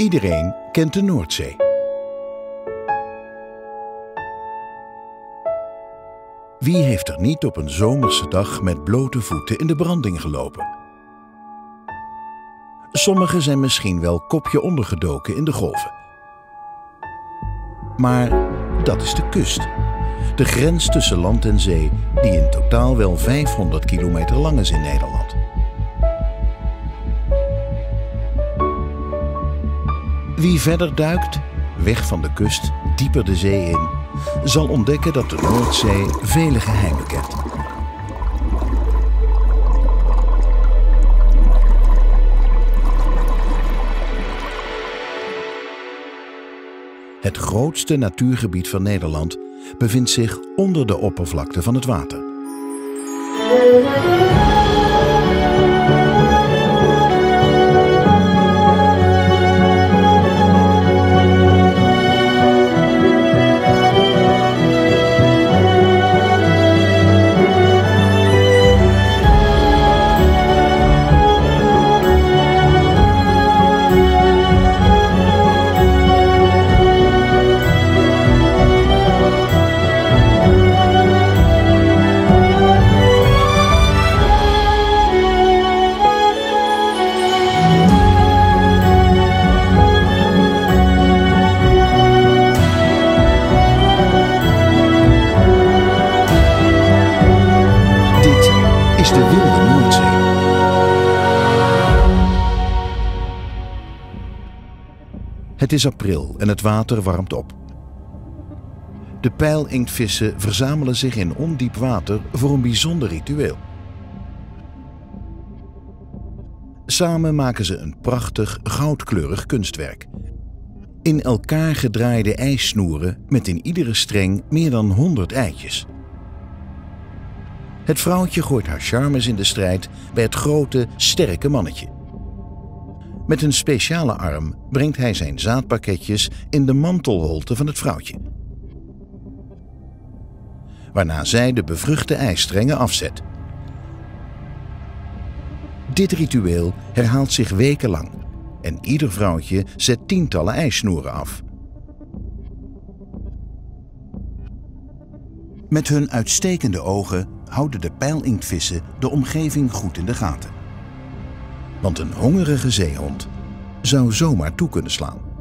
Iedereen kent de Noordzee. Wie heeft er niet op een zomerse dag met blote voeten in de branding gelopen? Sommigen zijn misschien wel kopje ondergedoken in de golven. Maar dat is de kust. De grens tussen land en zee, die in totaal wel 500 kilometer lang is in Nederland. Wie verder duikt, weg van de kust, dieper de zee in, zal ontdekken dat de Noordzee vele geheimen kent. Het grootste natuurgebied van Nederland bevindt zich onder de oppervlakte van het water. Is de wilde Noordzee. Het is april en het water warmt op. De pijlinktvissen verzamelen zich in ondiep water voor een bijzonder ritueel. Samen maken ze een prachtig goudkleurig kunstwerk. In elkaar gedraaide ijssnoeren met in iedere streng meer dan 100 eitjes. Het vrouwtje gooit haar charmes in de strijd bij het grote, sterke mannetje. Met een speciale arm brengt hij zijn zaadpakketjes in de mantelholte van het vrouwtje. Waarna zij de bevruchte eistrengen afzet. Dit ritueel herhaalt zich wekenlang en ieder vrouwtje zet tientallen ijssnoeren af. Met hun uitstekende ogen houden de pijlinktvissen de omgeving goed in de gaten. Want een hongerige zeehond zou zomaar toe kunnen slaan.